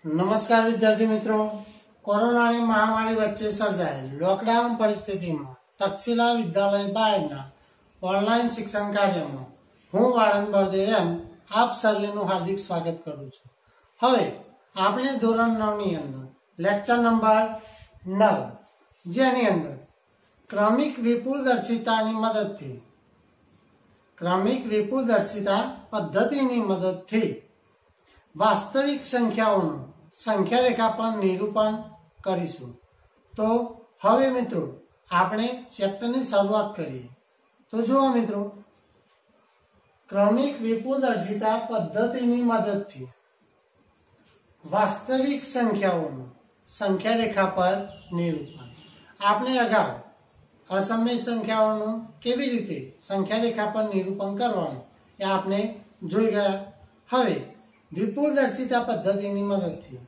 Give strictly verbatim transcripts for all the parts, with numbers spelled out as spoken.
નમસ્કાર વિદ્યાર્થી મિત્રો, કોરોનાની મહામારી વચ્ચે સર્જાયેલ લોકડાઉન પરિસ્થિતિમાં તક્ષશિલા વિદ્યાલય બાયડના ઓનલાઈન શિક્ષણ કાર્યમાં હું વાળંદ બળદેવ એમ આપ સર્વેનું હાર્દિક સ્વાગત કરું છું। હવે આપણે ધોરણ નવ ની અંદર લેક્ચર નંબર નવ, જેની અંદર ક્રમિક વિપુલદર્શિતાની મદદથી ક્રમિક વિપુલદર્શિતા પદ્ધતિની મદદથી વાસ્તવિક સંખ્યાઓનું સંખ્યા રેખા પર નિરૂપણ કરીશું। તો હવે મિત્રો આપણે ચેપ્ટરની શરૂઆત કરીએ। તો જુઓ મિત્રો, ક્રમિક વિપુલદર્શિતા પદ્ધતિની મદદથી વાસ્તવિક સંખ્યાઓનું સંખ્યા રેખા પર નિરૂપણ। આપણે અગાઉ અસમય સંખ્યાઓનું કેવી રીતે સંખ્યા રેખા પર નિરૂપણ કરવાનું એ આપણે જોઈ ગયા। હવે વિપુલદર્શિતા પદ્ધતિની મદદથી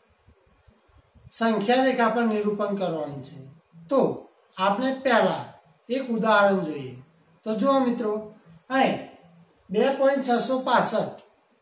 સંખ્યા રેખા પર નિરૂપણ કરવાનું છે। તો આપણે પહેલા એક ઉદાહરણ જોઈએ। તો જુઓ મિત્રો, અહીં બે પોઈન્ટ છસો પાસઠ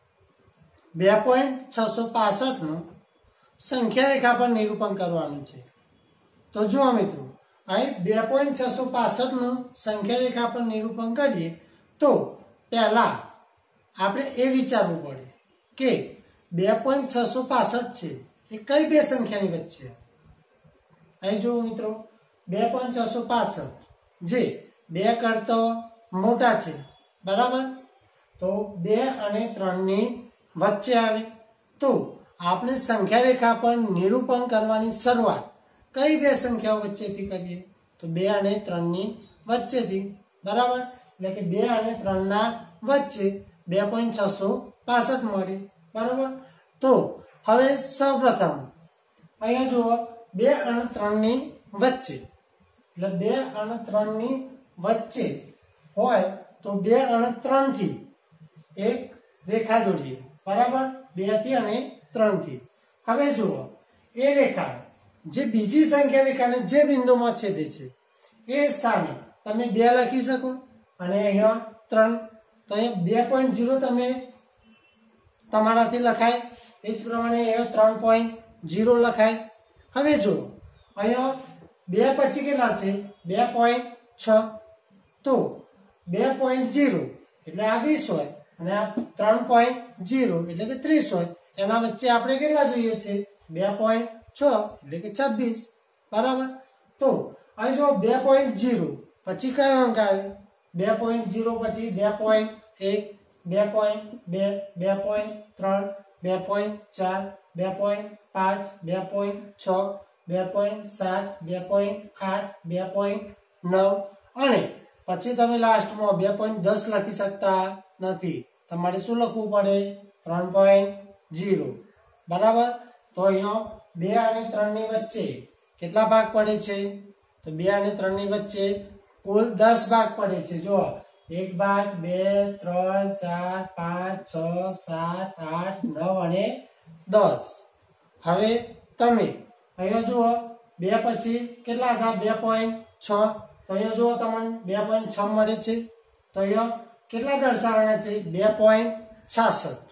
બે પોઈન્ટ છસો પાસઠ નું સંખ્યા રેખા પર નિરૂપણ કરવાનું છે। તો જુઓ મિત્રો, અહીં બે પોઈન્ટ છસો પાસઠ નું સંખ્યા રેખા પર નિરૂપણ કરીએ તો પહેલા આપણે એ વિચારવું પડે કે બે પોઈન્ટ છસો પાસઠ છે એ કઈ બે સંખ્યાની વચ્ચે। અહીં જુઓ મિત્રો, બે પોઈન્ટ છસો પાસઠ જે બે કરતો મોટા છે, બરાબર? તો બે અને ત્રણ ની વચ્ચે આવે। તો આપણે સંખ્યા રેખા પર નિરૂપણ કરવાની શરૂઆત કઈ બે સંખ્યાઓ વચ્ચેથી કરીએ? તો બે અને ત્રણ ની વચ્ચેથી, બરાબર? એટલે કે બે અને ત્રણ ના વચ્ચે બે પોઈન્ટ છસો પાસઠ મળે, બરાબર? તો હવે સૌપ્રથમ અહીંયા જુઓ, બે અને ત્રણ ની વચ્ચે, એટલે બે અને ત્રણ ની વચ્ચે હોય તો બે અને ત્રણ થી એક રેખા દોરીએ, બરાબર? બે થી અને ત્રણ થી। હવે જુઓ, એ રેખા જે બીજી સંખ્યા રેખાને જે બિંદુમાં છેદે છે એ સ્થાને તમે બે લખી શકો અને અહીંયા ત્રણ, તો અહીંયા બે પોઈન્ટ ઝીરો તમે તમારાથી લખાય, એ જ પ્રમાણે અહીંયા ત્રણ પોઈન્ટ ઝીરો લખાય। હવે જુઓ, અહીંયા બે પછી કેટલા છે? બે પોઈન્ટ છ। તો બે પોઈન્ટ ઝીરો એટલે આ વીસ હોય અને આ ત્રણ પોઈન્ટ ઝીરો એટલે કે ત્રીસ હોય, એના વચ્ચે આપણે કેટલા જોઈએ છે? બે પોઈન્ટ છ એટલે કે છવ્વીસ, બરાબર? તો અહીં જો બે પોઈન્ટ ઝીરો પછી કયો અંક આવે? બે પોઈન્ટ ઝીરો પછી બે પોઈન્ટ એક, બે પોઈન્ટ બે, બે પોઈન્ટ ત્રણ, બે પોઈન્ટ ચાર, બે પોઈન્ટ પાંચ, બે પોઈન્ટ છ, બે પોઈન્ટ સાત, બે પોઈન્ટ આઠ, બે પોઈન્ટ નવ અને પછી તમે લાસ્ટમાં બે પોઈન્ટ દસ લખી શકતા નથી, તમારે શું લખવું પડે? ત્રણ પોઈન્ટ ઝીરો, બરાબર? તો અહીંયા બે અને ત્રણ ની વચ્ચે કેટલા ભાગ પડે છે? તો બે અને ત્રણ ની વચ્ચે કુલ દસ ભાગ પડે છે। જો એક ભાગ, બે, ત્રણ, ચાર, પાંચ, છ, સાત, આઠ, નવ અને દસ। હવે તમે અહીંયા જુઓ, બે પછી કેટલા હતા? બે પોઈન્ટ છ। તો અહીંયા જુઓ, તમને બે પોઈન્ટ છ મળે છે। તો અહીંયા કેટલા દર્શાવવાના છે? બે પોઈન્ટ છાસઠ।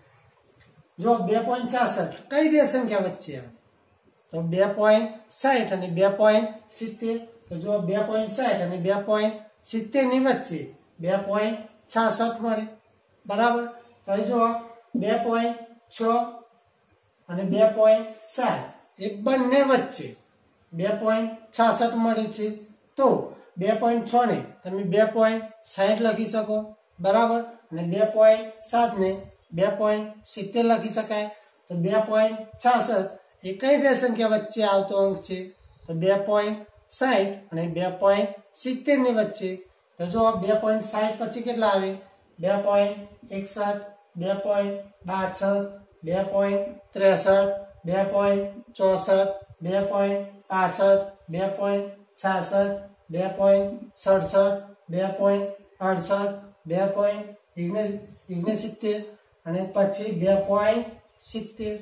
જો બે પોઈન્ટ છાસઠ કઈ બે સંખ્યા વચ્ચે આવે? તો બે પોઈન્ટ સાઠ અને બે પોઈન્ટ સિત્તેર। તો જો બે પોઈન્ટ સાઠ અને બે પોઈન્ટ સિત્તેર ની વચ્ચે બે પોઈન્ટ છાસઠ મળે, બરાબર? તો અહીં જુઓ, બે પોઈન્ટ છ અને બે પોઈન્ટ સાત એ બંને વચ્ચે બે પોઈન્ટ છાસઠ મળે છે। તો બે પોઈન્ટ છ ને તમે બે પોઈન્ટ સાઠ લખી શકો, બરાબર? અને બે પોઈન્ટ સાત ને બે પોઈન્ટ સિત્તેર લખી શકાય। તો બે પોઈન્ટ છાસઠ એ કઈ બે સંખ્યા વચ્ચે આવતો અંક છે? તો બે પોઈન્ટ સાઠ અને બે પોઈન્ટ સિત્તેર ની વચ્ચે। તો જો બે પોઈન્ટ સાઠ પછી કેટલા આવે? બે પોઈન્ટ એકસઠ, બે પોઈન્ટ બાસઠ, બે પોઈન્ટ ત્રેસઠ, બે પોઈન્ટ ચોસઠ, બે પોઈન્ટ પાસઠ, બે પોઈન્ટ છાસઠ, બે પોઈન્ટ સડસઠ, બે પોઈન્ટ અડસઠ, બે પોઈન્ટ ઓગણસિત્તેર અને પછી બે પોઈન્ટ સિત્તેર।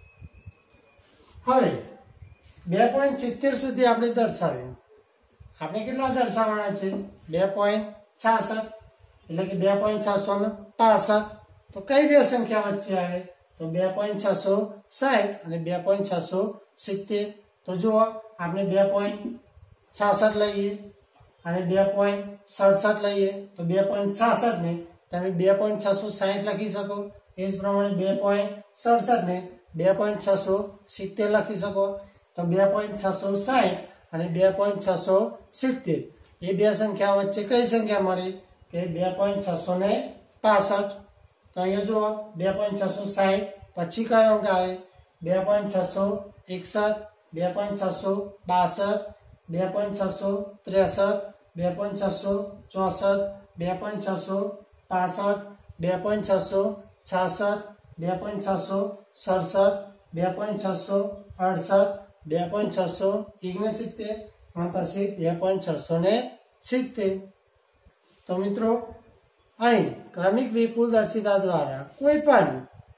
હવે બે પોઈન્ટ સિત્તેર સુધી આપણે દર્શાવ્યું, આપણે કેટલા દર્શાવવાના છે? બે પોઈન્ટ છાસઠ એટલે કે બે પોઈન્ટ છસો ને પાસઠ। તો કઈ બે સંખ્યા વચ્ચે આવે? તો બે પોઈન્ટ છસો સાઠ અને બે પોઈન્ટ છસો સિત્તેર. તો જુઓ આપણે બે પોઈન્ટ છાસઠ લઈએ અને બે પોઈન્ટ સડસઠ લઈએ તો બે પોઈન્ટ છાસઠ ને તમે બે પોઈન્ટ છસો સાઠ લખી શકો. એ જ પ્રમાણે બે પોઈન્ટ સડસઠ ને બે પોઈન્ટ છસો સિત્તેર લખી શકો. તો બે પોઈન્ટ છસો સાઠ અને બે પોઈન્ટ છસો સિત્તેર એ બે સંખ્યા વચ્ચે કઈ સંખ્યા મળી કે બે પોઈન્ટ છસો ને પાસઠ. તો અહીંયા જુઓ બે પોઈન્ટ છસો સાઠ પછી કયો અંક આવે બે પોઈન્ટ છસો એકસઠ, બે પોઈન્ટ છસો બાસઠ, બે પોઈન્ટ છસો ત્રેસઠ, બે પોઈન્ટ છસો ચોસઠ, બે પોઈન્ટ છસો પાસઠ, બે પોઈન્ટ છસો છાસઠ, બે પોઈન્ટ છસો સડસઠ, બે પોઈન્ટ છસો અડસઠ, બે પોઈન્ટ છસો ઓગણસિત્તેર અને પછી બે પોઈન્ટ છસો ને સિત્તેર. તો મિત્રો અહીં ક્રમિક વિપુલ દર્શિતા દ્વારા કોઈ પણ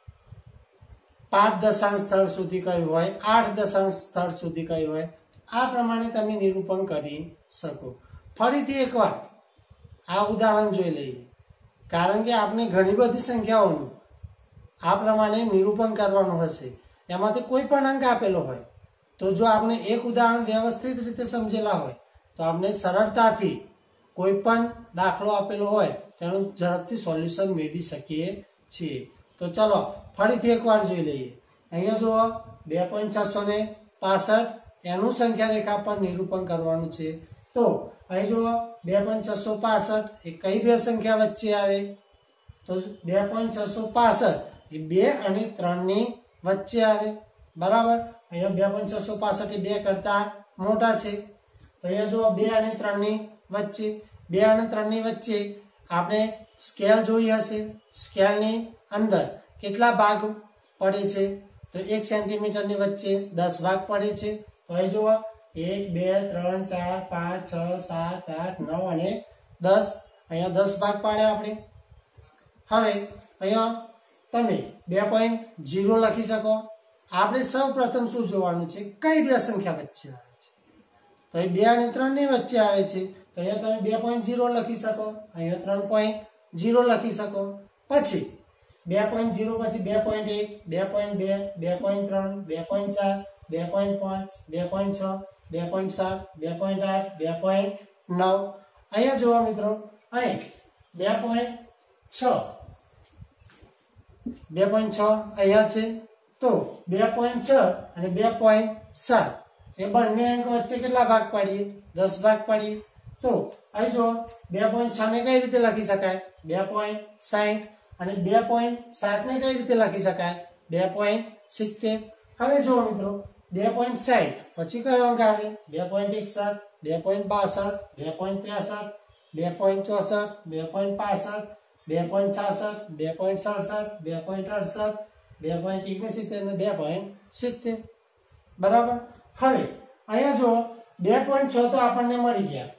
પાંચ દશાંશ સ્થળ સુધી કયું હોય, આઠ દશાંશ સ્થળ સુધી કયું હોય, આ પ્રમાણે તમે નિરૂપણ કરી શકો. ફરીથી એકવાર આ ઉદાહરણ જોઈ લઈએ, કારણ કે આપણે ઘણી બધી સંખ્યાઓનું આ પ્રમાણે નિરૂપણ કરવાનું હશે. એમાંથી કોઈ પણ અંક આપેલો હોય તો જો આપણે એક ઉદાહરણ વ્યવસ્થિત રીતે સમજેલા હોય તો આપણે સરળતાથી કોઈ પણ દાખલો આપેલો હોય તેનું ઝડપથી સોલ્યુશન મેળવી શકીએ છીએ. તો ચલો ફરીથી એકવાર જોઈ લઈએ. અહીંયા જુઓ બે પોઈન્ટ છસો ને પાસઠ એનું સંખ્યા રેખા પર નિરૂપણ કરવાનું છે. તો અહીં જુઓ બે પોઈન્ટ છસો પાસઠ એ કઈ બે સંખ્યા વચ્ચે આવે તો બે પોઈન્ટ છસો પાસઠ એ બે અને ત્રણ ની વચ્ચે આવે. બરાબર. અહીંયા બે પોઈન્ટ છસો પાસઠ એ બે કરતા મોટા છે. તો અહીંયા જુઓ બે અને ત્રણ ની વચ્ચે, બે અને ત્રણ ની વચ્ચે આપણે સ્કેલ જોઈ હશે. સ્કેલની અંદર કેટલા ભાગ પડે છે તો એક સેન્ટીમીટર ની વચ્ચે દસ ભાગ પડે છે. તો અહીં જુઓ એક બે ત્રણ ચાર પાંચ છ સાત આઠ નવ અને દસ. અહીંયા દસ ભાગ પાડે આપણે. હવે અહીંયા તમે બે પોઈન્ટ ઝીરો લખી શકો. આપણે સૌ પ્રથમ શું જોવાનું છે કઈ બે સંખ્યા વચ્ચે આવે છે તો એ બે અને ત્રણ ની વચ્ચે આવે છે. તો અહીંયા તમે બે પોઈન્ટ ઝીરો લખી શકો, અહીંયા ત્રણ પોઈન્ટ ઝીરો લખી શકો. પછી બે પોઈન્ટ ઝીરો પછી બે પોઈન્ટ એક, બે પોઈન્ટ બે, બે પોઈન્ટ ત્રણ, બે પોઈન્ટ ચાર, બે પોઈન્ટ પાંચ, બે પોઈન્ટ છ, બે પોઈન્ટ સાત, બે પોઈન્ટ આઠ, બે પોઈન્ટ નવ. અહીંયા જોવા મિત્રો અહીં બે પોઈન્ટ છ, બે પોઈન્ટ છ અહીંયા છે. તો બે પોઈન્ટ છ અને બે પોઈન્ટ સાત એ બંને અંક વચ્ચે કેટલા ભાગ પાડીએ દસ ભાગ પાડીએ. તો અહીં જો બે પોઈન્ટ છ ને કઈ રીતે લખી શકાય બે પોઈન્ટ સાઠ અને બે પોઈન્ટ સાત ને કઈ રીતે લખી શકાય બે પોઈન્ટ સિત્તેર. હવે જુઓ મિત્રો બે પોઈન્ટ સાઠ પછી કયો અંક આવે બે પોઈન્ટ એકસઠ, બે પોઈન્ટ બાસઠ, બે પોઈન્ટ ત્રેસઠ, બે પોઈન્ટ ચોસઠ, બે પોઈન્ટ પાસઠ, બે પોઈન્ટ છાસઠ, બે પોઈન્ટ સડસઠ, બે પોઈન્ટ અડસઠ, બે પોઈન્ટ ઓગણસિત્તેર અને બે પોઈન્ટ સિત્તેર. બરાબર. હવે અહીંયા જો બે પોઈન્ટ છ તો આપણને મળી ગયા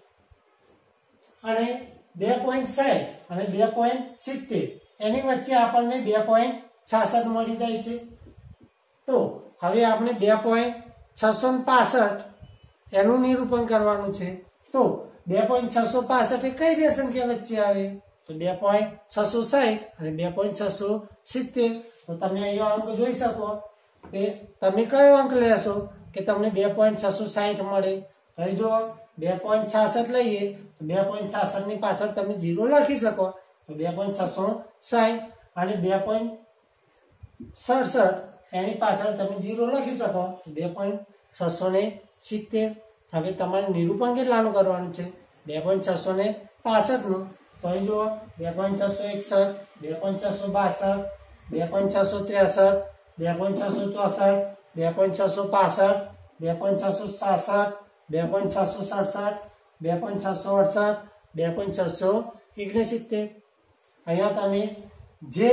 અને બે પોઈન્ટ સાઠ અને બે પોઈન્ટ સિત્તેર એની વચ્ચે આપણને બે પોઈન્ટ છાસઠ મળી જાય છે. તો હવે આપણે બે પોઈન્ટ છસો પાસઠ એનું નિરૂપણ કરવાનું છે. તો બે પોઈન્ટ છસો પાસઠ એ કઈ બે સંખ્યા વચ્ચે આવે તો બે પોઈન્ટ છસો સાઠ અને બે પોઈન્ટ છસો સિત્તેર. તો તમે અહીંયા અંક જોઈ શકો કે તમે કયો અંક લેશો કે તમને બે પોઈન્ટ છસો સાઠ મળે. તો અહીં જો બે પોઈન્ટ છાસઠ લઈએ તો બે પોઈન્ટ છાસઠ ની પાછળ તમે જીરો લખી શકો તો બે પોઈન્ટ છસો સાઠ અને બે પોઈન્ટ સડસઠ એની પાછળ તમે જીરો લખી શકો બે પોઈન્ટ છસો ને સિત્તેર. હવે તમારે નિરૂપણ કેટલાનું કરવાનું છે બે પોઈન્ટ છસો ને પાસઠ નું. તો અહીં જુઓ બે પોઈન્ટ છસો એકસઠ, બે પોઈન્ટ છસો બાસઠ, બે પોઈન્ટ છસો ત્રેસઠ, બે પોઈન્ટ છસો ચોસઠ, બે પોઈન્ટ છસો પાસઠ, બે પોઈન્ટ છસો સાસઠ, બે પોઈન્ટ છસો સડસઠ, બે પોઈન્ટ છસો અડસઠ, બે પોઈન્ટ છસો ઓગણસિત્તેર. અહીંયા તમે જે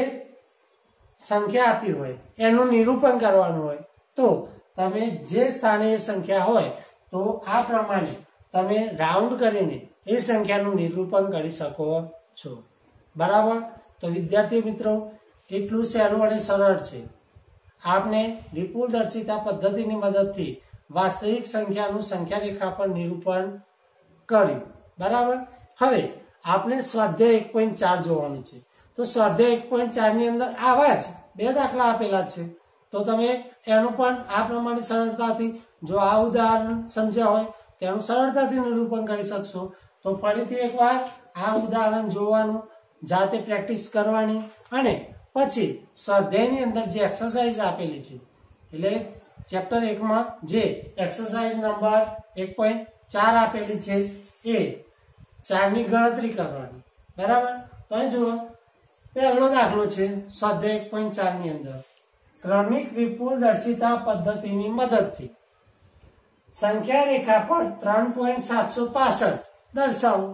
સંખ્યા આપી હોય એનું નિરૂપણ કરવાનું હોય તો તમે જે સ્થાને એ સંખ્યા હોય તો આ પ્રમાણે તમે રાઉન્ડ કરીને એ સંખ્યાનું નિરૂપણ કરી શકો છો. બરાબર. તો વિદ્યાર્થી મિત્રો એટલું સહેલું અને સરળ છે. આપને વિપુલ દર્શિતા પદ્ધતિની મદદથી વાસ્તવિક સંખ્યાનું સંખ્યા રેખા પર નિરૂપણ કર્યું. બરાબર. હવે આપણે સ્વાધ્યાય એક પોઈન્ટ ચાર જોવાનું છે. તો સ્વાધ્યાય એક પોઈન્ટ ચાર ની અંદર આવા જ બે દાખલા આપેલા છે, તો તમે એનું પણ આ પ્રમાણે સરળતાથી જો આ ઉદાહરણ સમજ્યા હોય તેનું સરળતાથી નિરૂપણ કરી શકશો. તો ફરીથી એકવાર આ ઉદાહરણ જોવાનું, જાતે પ્રેક્ટિસ કરવાની અને પછી સ્વાધ્યાયની અંદર જે એક્સરસાઇઝ આપેલી છે એટલે ચેપ્ટર એકમાં જે એક્સરસાઇઝ નંબર એક પોઈન્ટ ચાર આપેલી છે એ ચારની ગણતરી કરવાની. બરાબર. તો અહીં જુઓ, પહેલો દાખલો છે સ્વાધ્યાય એક પોઈન્ટ ચાર ની અંદર ક્રમિક વિપુલ દર્શિતા પદ્ધતિની મદદથી સંખ્યા રેખા પર ત્રણ પોઈન્ટ સાતસો પાસઠ દર્શાવો.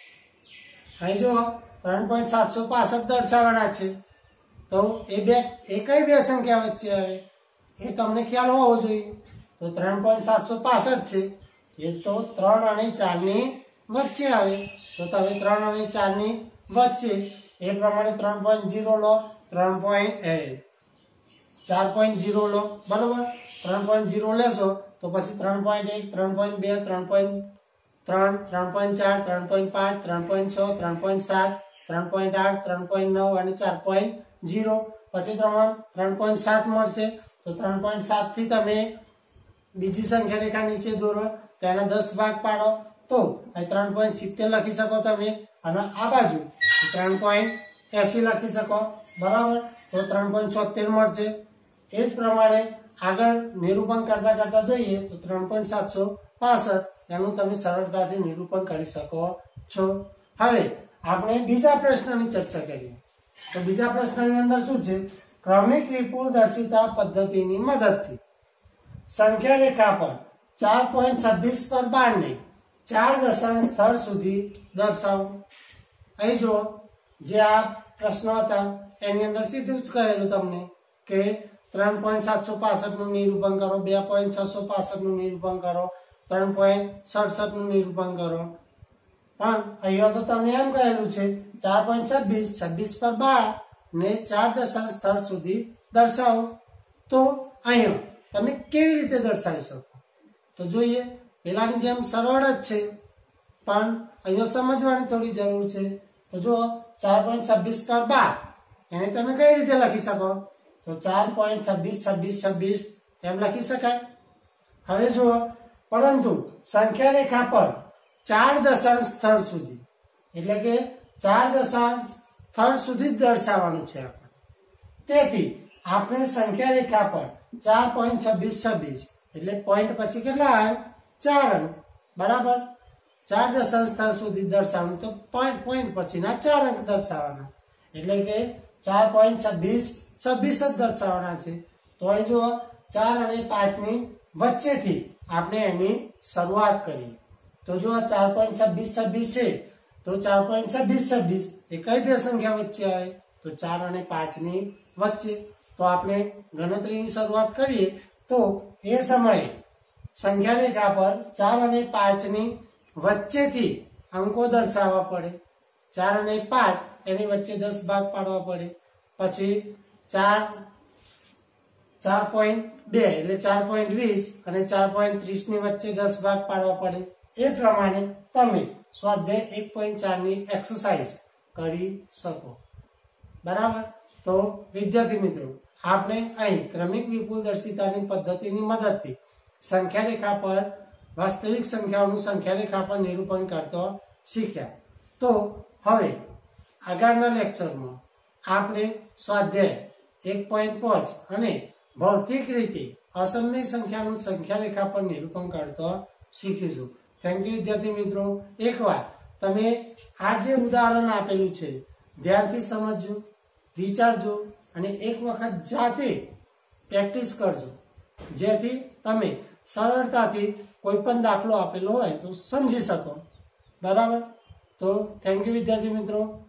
અહીં જુઓ, ત્રણ પોઈન્ટ સાતસો પાસઠ દર્શાવવાના છે. તો એ બે એ કઈ બે સંખ્યા વચ્ચે આવે એ તમને ખ્યાલ હોવો જોઈએ. તો ત્રણ પોઈન્ટ સાતસો પાસઠ છે એ તો ત્રણ અને ચાર ની વચ્ચે આવે. તો તમે ત્રણ અને ચાર ની વચ્ચે એ પ્રમાણે ત્રણ પોઈન્ટ ઝીરો લો, ત્રણ પોઈન્ટ ચાર પોઈન્ટ ઝીરો લો. બરોબર. ત્રણ પોઈન્ટ ઝીરો લેશો તો પછી ત્રણ પોઈન્ટ એક, ત્રણ પોઈન્ટ બે, ત્રણ પોઈન્ટ ત્રણ, ત્રણ પોઈન્ટ ચાર, ત્રણ પોઈન્ટ પાંચ, ત્રણ પોઈન્ટ છ, ત્રણ પોઈન્ટ સાત, ત્રણ પોઈન્ટ આઠ, ત્રણ પોઈન્ટ નવ અને ચાર પોઈન્ટ ઝીરો. પછી ત્રણ ત્રણ પોઈન્ટ સાત મળશે. તો ત્રણ પોઈન્ટ સાત થી તમે બીજી સંખ્યા રેખા નીચે દોરો, તેના દસ ભાગ પાડો તો ત્રણ પોઈન્ટ સિત્તેર લખી શકો તમે, અને આ બાજુ ત્રણ પોઈન્ટ એસી લખી શકો. બરાબર. તો ત્રણ પોઈન્ટ છોતેર મળશે. એ જ પ્રમાણે આગળ નિરૂપણ કરતા કરતા જઈએ તો ત્રણ પોઈન્ટ સાતસો પાસઠ એનું તમે સરળતાથી નિરૂપણ કરી શકો છો. હવે આપણે બીજા પ્રશ્નની ચર્ચા કરીએ. તો બીજા પ્રશ્નની અંદર શું છે? ક્રમિક વિપુલ દર્શિતા પદ્ધતિની મદદથી સંખ્યા રેખા પર ચાર પોઈન્ટ છવ્વીસ પર બારને ચાર દશાંશ સ્થળ સુધી દર્શાવો. અહીં જો જે આ પ્રશ્નો હતા એની અંદર સીધું જ કહેલું તમને કે ત્રણ પોઈન્ટ સાતસો પાસઠ નું નિરૂપણ કરો, બે પોઈન્ટ છસો પાસઠ નું નિરૂપણ કરો, ત્રણ પોઈન્ટ સડસઠ નું નિરૂપણ કરો. પણ અહીંયા તો તમને એમ કહેલું છે ચાર પોઈન્ટ છવ્વીસ, છવ્વીસ પર બાર ને ચાર દશાંશ સ્થળ સુધી દર્શાવો. તો અહીંયા તમે કેવી રીતે દર્શાવી શકો? તો જોઈએ, પેલાની જેમ સરળ જ છે પણ અહીંયા સમજવાની થોડી જરૂર છે. તો જો ચાર પોઈન્ટ છવ્વીસ પર બાર એને તમે કઈ રીતે લખી શકો? તો ચાર પોઈન્ટ છવ્વીસ છવ્વીસ છવ્વીસ એમ લખી શકાય. હવે જુઓ, પરંતુ સંખ્યા રેખા પર ચાર દશાંશ સ્થળ સુધી એટલે કે ચાર દશાંશ સ્થળ સુધી જ દર્શાવવાનું છે આપણે. તેથી આપણે સંખ્યા રેખા પર ચાર પોઈન્ટ છવ્વીસ છવ્વીસ એટલે પોઈન્ટ પછી કેટલા આવે? ચાર અંક. બરાબર. ચાર દશાંશ સ્થળ સુધી દર્શાવવાનું તો પોઈન્ટ પછીના ચાર અંક દર્શાવવાના એટલે કે ચાર પોઈન્ટ છવ્વીસ છવ્વીસ જ દર્શાવવાના છે. તો અહીં જુઓ, ચાર અને પાંચ ની વચ્ચેથી આપણે એની શરૂઆત કરીએ. તો જો ચાર પોઈન્ટ છવ્વીસ છવ્વીસ છે તો ચાર પોઈન્ટ છવ્વીસ છવ્વીસ એ કઈ બે સંખ્યા વચ્ચે આવે? તો ચાર અને પાંચ ની વચ્ચે. તો આપણે ગણતરીની શરૂઆત કરીએ તો એ સમયે સંખ્યા રેખા પર ચાર અને પાંચ ની વચ્ચેથી અંકો દર્શાવવા પડે. ચાર અને પાંચ એની વચ્ચે દસ ભાગ પાડવા પડે. પછી ચાર ચાર પોઈન્ટ બે એટલે ચાર પોઈન્ટ વીસ અને ચાર પોઈન્ટ ત્રીસ ની વચ્ચે દસ ભાગ પાડવા પડે. એ પ્રમાણે તમે સ્વાધ્યાય એક પોઈન્ટ ચાર ની એક્સરસાઇઝ કરી શકો. બરાબર. તો વિદ્યાર્થી મિત્રો, આપણે અહીં ક્રમિક વિપુલ દર્શિતાની પદ્ધતિની મદદથી સંખ્યા રેખા પર વાસ્તવિક સંખ્યાઓનું સંખ્યા રેખા પર નિરૂપણ કરતો શીખ્યા. તો હવે આગળના લેક્ચરમાં આપણે સ્વાધ્યાય એક પોઈન્ટ પાંચ અને ભૌતિક રીતે અસમની સંખ્યાનું સંખ્યા રેખા પર નિરૂપણ કરતો શીખીશું. થેન્ક યુ વિદ્યાર્થી મિત્રો. એકવાર તમે આ જે ઉદાહરણ આપેલું છે ધ્યાનથી સમજજો, વિચારજો અને એક વખત જાતે પ્રેક્ટિસ કરજો, જેથી તમે સરળતાથી કોઈ પણ દાખલો આપેલો હોય તો સમજી શકો. બરાબર. તો થેન્ક યુ વિદ્યાર્થી મિત્રો.